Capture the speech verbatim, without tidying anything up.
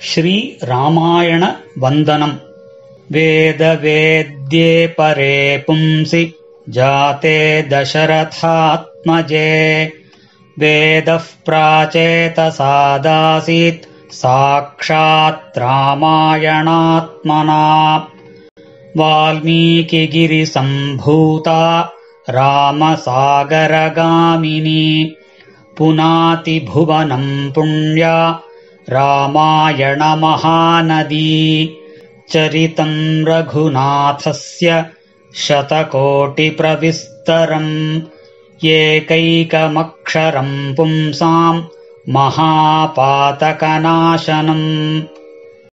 श्रीरामायणवन्दनम्। वेदवेद्ये परे पुंसि जाते दशरथात्मजे, वेदः प्राचेतसादासीत् साक्षात् रामायणात्मना। वाल्मीकिगिरिसम्भूता रामसागरगामिनी, पुनाति भुवनम् पुण्या रामायणमहानदी। चरितम् रघुनाथस्य शतकोटिप्रविस्तरम्, एकैकमक्षरम् पुंसाम् महापातकनाशनम्।